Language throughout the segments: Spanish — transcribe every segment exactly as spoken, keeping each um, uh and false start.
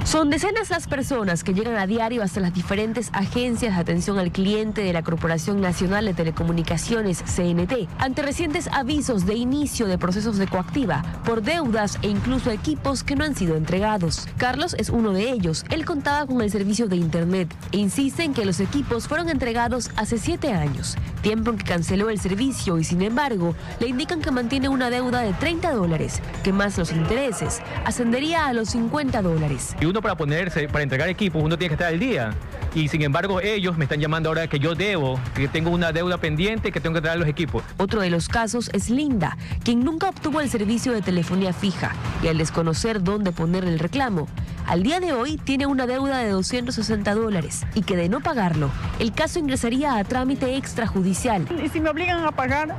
Son decenas las personas que llegan a diario hasta las diferentes agencias de atención al cliente de la Corporación Nacional de Telecomunicaciones, C N T, ante recientes avisos de inicio de procesos de coactiva por deudas e incluso equipos que no han sido entregados. Carlos es uno de ellos. Él contaba con el servicio de Internet e insiste en que los equipos fueron entregados hace siete años, tiempo en que canceló el servicio y, sin embargo, le indican que mantiene una deuda de treinta dólares, que más los intereses ascendería a los cincuenta dólares. Y uno para ponerse, para entregar equipos, uno tiene que estar al día. Y sin embargo, ellos me están llamando ahora que yo debo, que tengo una deuda pendiente, que tengo que traer los equipos. Otro de los casos es Linda, quien nunca obtuvo el servicio de telefonía fija y al desconocer dónde poner el reclamo, al día de hoy tiene una deuda de doscientos sesenta dólares y que de no pagarlo, el caso ingresaría a trámite extrajudicial. Y si me obligan a pagar,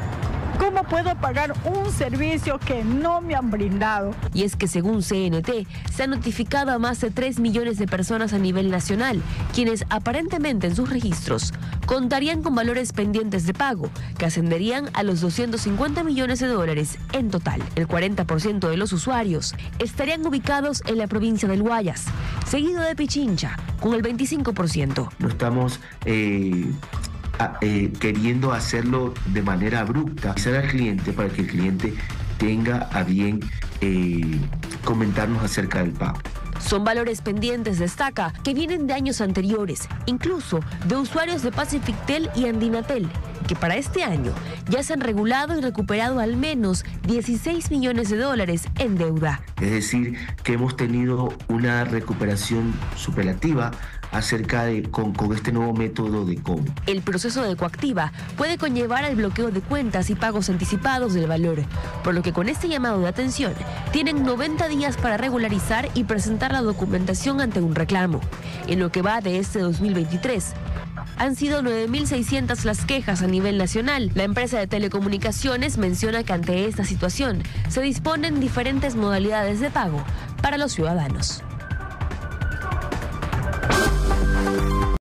¿cómo puedo pagar un servicio que no me han brindado? Y es que según C N T, se ha notificado a más de tres millones de personas a nivel nacional, quienes aparentemente en sus registros contarían con valores pendientes de pago, que ascenderían a los doscientos cincuenta millones de dólares en total. El cuarenta por ciento de los usuarios estarían ubicados en la provincia del Guayas, seguido de Pichincha, con el veinticinco por ciento. No estamos... Eh... A, eh, queriendo hacerlo de manera abrupta, avisar al cliente para que el cliente tenga a bien eh, comentarnos acerca del pago. Son valores pendientes, destaca, que vienen de años anteriores, incluso de usuarios de Pacifictel y Andinatel, que para este año ya se han regulado y recuperado al menos dieciséis millones de dólares en deuda. Es decir, que hemos tenido una recuperación superlativa acerca de con, con este nuevo método de cobro. El proceso de coactiva puede conllevar al bloqueo de cuentas y pagos anticipados del valor, por lo que con este llamado de atención tienen noventa días para regularizar y presentar la documentación ante un reclamo. En lo que va de este dos mil veintitrés, han sido nueve mil seiscientas las quejas a nivel nacional. La empresa de telecomunicaciones menciona que ante esta situación se disponen diferentes modalidades de pago para los ciudadanos.